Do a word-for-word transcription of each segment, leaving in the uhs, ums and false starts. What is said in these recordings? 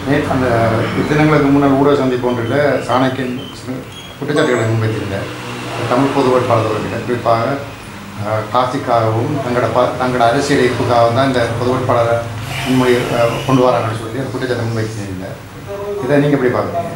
அந்த தினங்களுக்கு முன்னால் ஊடக சந்திப்பு ஒன்றில் சாணக்கியன் குற்றச்சாட்டுகளை முன்வைத்திருந்தார். தமிழ் பொது வேட்பாளர்கள் குறிப்பாக காசிக்காகவும் தங்களோட ப தங்களோட அரசியல் ஈர்ப்புக்காகவும் தான் இந்த பொது வேட்பாளரை முன்மொழி கொண்டு வராங்கன்னு சொல்லி அந்த குற்றச்சாட்டை முன்வைத்திருந்தார். இதை நீங்கள் எப்படி பார்க்குறீங்க?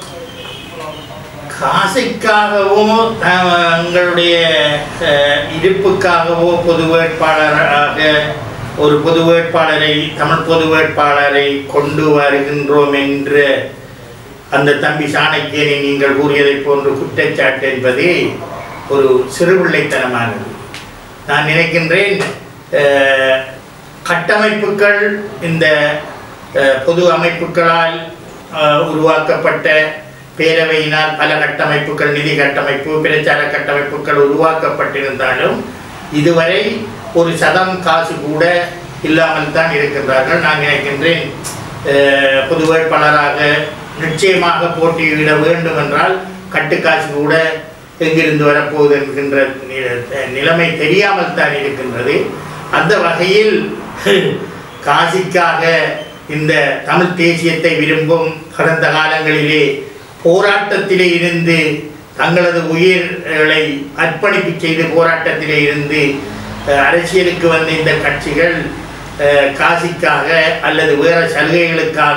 காசிக்காகவோ தங்களுடைய இருப்புக்காகவோ பொது வேட்பாளராக ஒரு பொது வேட்பாளரை தமிழ் பொது வேட்பாளரை கொண்டு வருகின்றோம் என்று அந்த தம்பி சாணக்கியனை நீங்கள் கூறியதை போன்று குற்றச்சாட்டு என்பது ஒரு சிறுபிள்ளைத்தனமானது. நான் நினைக்கின்றேன் கட்டமைப்புகள் இந்த பொது அமைப்புகளால் உருவாக்கப்பட்ட பேரவையினால் பல கட்டமைப்புகள் நிதி கட்டமைப்பு பிரச்சார கட்டமைப்புகள் உருவாக்கப்பட்டிருந்தாலும் இதுவரை ஒரு சதம் காசு கூட இல்லாமல் தான் இருக்கின்றார்கள். நான் நினைக்கின்றேன் பொது வேட்பாளராக நிச்சயமாக போட்டியிட வேண்டும் என்றால் கட்டுக்காசு கூட எங்கிருந்து வரப்போகுது என்கின்ற நிலைமை தெரியாமல் தான் இருக்கின்றது. அந்த வகையில் காசிக்காக இந்த தமிழ் தேசியத்தை விரும்பும் கடந்த காலங்களிலே போராட்டத்திலே இருந்து தங்களது உயிர்களை அர்ப்பணிப்பு செய்து போராட்டத்திலே இருந்து அரசியலுக்கு வந்த இந்த கட்சிகள் காசிக்காக அல்லது வேறு சலுகைகளுக்காக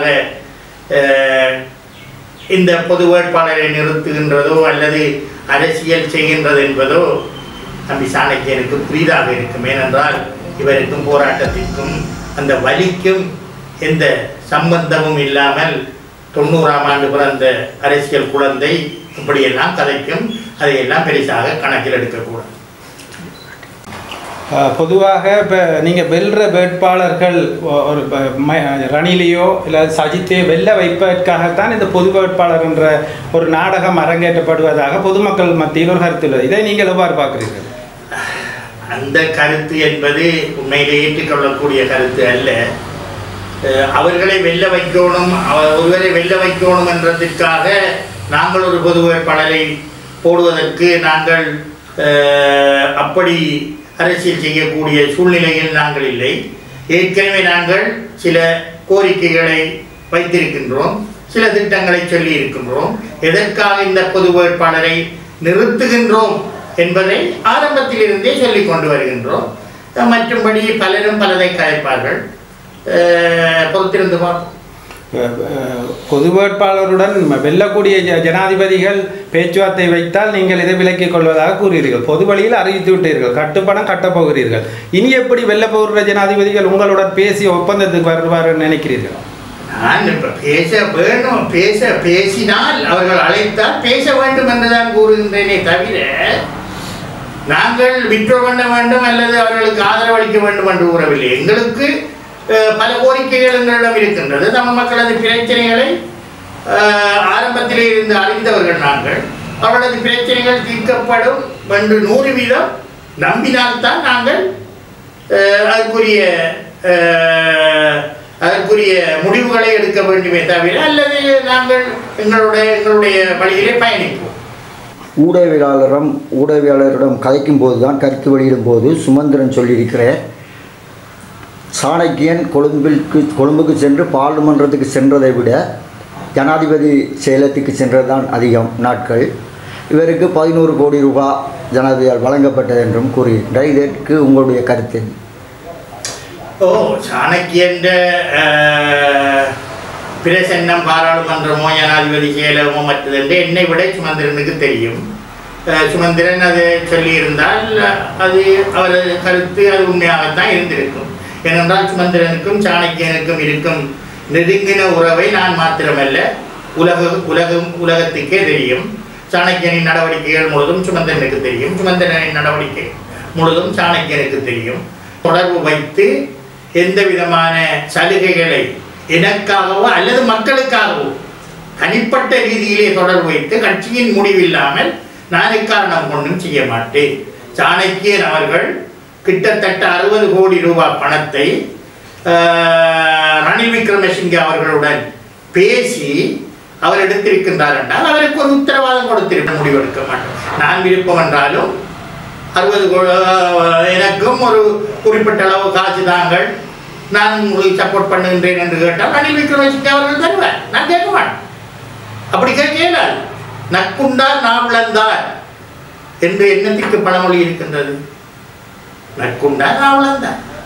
இந்த பொது வேட்பாளரை நிறுத்துகின்றதோ அல்லது அரசியல் செய்கின்றது என்பதோ தம்பி சாணக்கியனுக்கு புரிதாக இருக்கும். ஏனென்றால் இவருக்கும் போராட்டத்திற்கும் அந்த வலிக்கும் எந்த சம்பந்தமும் இல்லாமல் தொண்ணூறாம் ஆண்டு பிறந்த அரசியல் குழந்தை இப்படியெல்லாம் கதைக்கும். அதையெல்லாம் பெரிசாக கணக்கில் எடுக்கக்கூடாது. பொதுவாக இப்போ நீங்கள் வெல்ற வேட்பாளர்கள் ஒரு ரணிலையோ இல்லை சஜித்தையோ வெல்ல வைப்பதற்காகத்தான் இந்த பொது வேட்பாளர் என்ற ஒரு நாடகம் அரங்கேற்றப்படுவதாக பொதுமக்கள் மத்தியில் ஒரு கருத்து உள்ளது. இதை நீங்கள் எவ்வாறு பார்க்குறீர்கள்? அந்த கருத்து என்பது உண்மையிலே ஏற்றுக்கொள்ளக்கூடிய கருத்து அல்ல. அவர்களை வெல்ல வைக்கணும், ஒருவரை வெல்ல வைக்கணும் என்றதற்காக நாங்கள் ஒரு பொது வேட்பாளரை போடுவதற்கு நாங்கள் அப்படி அரசியல் செய்யக்கூடிய சூழ்நிலையில் நாங்கள் இல்லை. ஏற்கனவே நாங்கள் சில கோரிக்கைகளை வைத்திருக்கின்றோம், சில திட்டங்களை சொல்லி இருக்கின்றோம். எதற்காக இந்த பொது வேட்பாளரை நிறுத்துகின்றோம் என்பதை ஆரம்பத்திலிருந்தே சொல்லிக் கொண்டு வருகின்றோம். மற்றும்படி பலரும் பலதை கலைப்பார்கள், பொறுத்திருந்து பார்ப்போம். பொது வேட்பாளருடன் வெல்லக்கூடிய ஜனாதிபதிகள் பேச்சுவார்த்தை வைத்தால் நீங்கள் இதை விலக்கிக் கொள்வதாக கூறுகிறீர்கள். பொது வழியில் அறிவித்து விட்டீர்கள், கட்டுப்பணம் கட்டப்போகிறீர்கள். இனி எப்படி வெல்ல போகிற ஜனாதிபதிகள் உங்களுடன் பேசி ஒப்பந்தத்துக்கு வருவார் நினைக்கிறீர்கள்? நான் இப்ப பேச வேணும், பேச பேசினால் அவர்கள் அழைத்தால் பேச வேண்டும் என்றுதான் கூறுகின்றேனே தவிர நாங்கள் விட்ரோ பண்ண வேண்டும் அல்லது அவர்களுக்கு ஆதரவு அளிக்க வேண்டும் என்று கூறவில்லை. எங்களுக்கு பல கோரிக்கைகள் எங்களிடம் இருக்கின்றது. தமிழ் மக்களது பிரச்சனைகளை ஆரம்பத்திலே இருந்து அறிந்தவர்கள் நாங்கள். அவர்களது பிரச்சனைகள் தீர்க்கப்படும் என்று நூறு வீதம் நம்பினால்தான் நாங்கள் அதற்குரிய அதற்குரிய முடிவுகளை எடுக்க வேண்டுமே தவிர அல்லது நாங்கள் எங்களுடைய எங்களுடைய வழியிலே பயணிப்போம். ஊடகவியலாளரும் ஊடகவியலாளரிடம் கதைக்கும் போது தான் கருத்து வெளியிடும் போது சுமந்திரன் சொல்லியிருக்கிற சாணக்கியன் கொழும்பிற்கு கொழும்புக்கு சென்று பார்லிமன்றத்துக்கு சென்றதை விட ஜனாதிபதி செயலகத்துக்கு சென்றதுதான் அதிகம் நாட்கள். இவருக்கு பதினோரு கோடி ரூபாய் ஜனாதிபதியால் வழங்கப்பட்டது என்றும் கூறுகின்றார். இதற்கு உங்களுடைய கருத்து? ஓ சாணக்கியன் பிரசன்னம் பாராளுமன்றமோ ஜனாதிபதி செயலகமோ மற்றதென்று என்னை விட சுமந்திரனுக்கு தெரியும். சுமந்திரன் அதை சொல்லியிருந்தால் அது அவரது கருத்து அது உண்மையாகத்தான் இருந்திருக்கும். ஏனென்றால் சுமந்திரனுக்கும் சாணக்கியனுக்கும் இருக்கும் நெருங்கின உறவை நான் மாத்திரமல்ல உலக உலகம் உலகத்துக்கே தெரியும். சாணக்கியனின் நடவடிக்கைகள் முழுதும் சுமந்திரனுக்கு தெரியும், சுமந்திரனின் நடவடிக்கை முழுதும் சாணக்கியனுக்கு தெரியும். தொடர்பு வைத்து எந்த விதமான சலுகைகளை எனக்காகவோ அல்லது மக்களுக்காகவோ தனிப்பட்ட ரீதியிலே தொடர்பு வைத்து கட்சியின் முடிவில்லாமல் நான் இக்காரணம் கொண்டும் செய்ய மாட்டேன். சாணக்கியன் அவர்கள் கிட்டத்தட்ட அறுபது கோடி ரூபாய் பணத்தை ரணில் விக்ரமசிங்கே அவர்களுடன் பேசி அவர் எடுத்திருக்கின்றார் என்றால் அவருக்கு ஒரு உத்தரவாதம் கொடுத்திருக்க முடிவெடுக்க மாட்டோம். நான் விருப்பம் என்றாலும் அறுபது எனக்கும் ஒரு குறிப்பிட்ட அளவு காசு தாங்கள் நான் உங்களுக்கு சப்போர்ட் பண்ணுகின்றேன் என்று கேட்டால் ரணில் விக்ரமசிங்கே அவர்கள் தருவார். மாட்டோம். அப்படி கேட்கலாது. நக்குண்டார் நாவலந்தார் என்று என்னத்திற்கு பழமொழி இருக்கின்றது? நக்குண்டார் நாவலந்தார்.